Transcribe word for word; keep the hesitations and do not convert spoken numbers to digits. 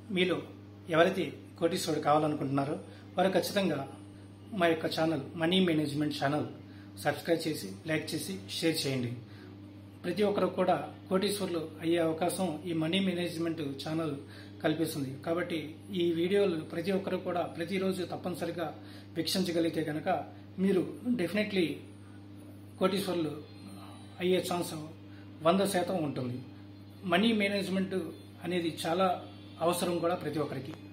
మీలో ఎవరైతే కోటీశ్వరుడు కావాలనుకుంటున్నారో వారు ఖచ్చితంగా మా యొక్క channel money management channel subscribe చేసి లైక్ చేసి షేర్ చేయండి. ప్రతి ఒక్కరు కూడా కోటీశ్వరులు అయ్యే అవకాశం ఈ మనీ మేనేజ్మెంట్ ఛానల్ కల్పిస్తుంది. కాబట్టి ఈ వీడియోలు ప్రతి ఒక్కరు కూడా ప్రతిరోజు తప్పనిసరిగా వీక్షించగలిగితే కనుక మీరు డెఫినెట్లీ కోటీశ్వరులు అయ్యే ఛాన్స్ వంద శాతం ఉంటుంది. మనీ మేనేజ్మెంట్ అనేది చాలా అవసరం కూడా ప్రతి ఒక్కరికి.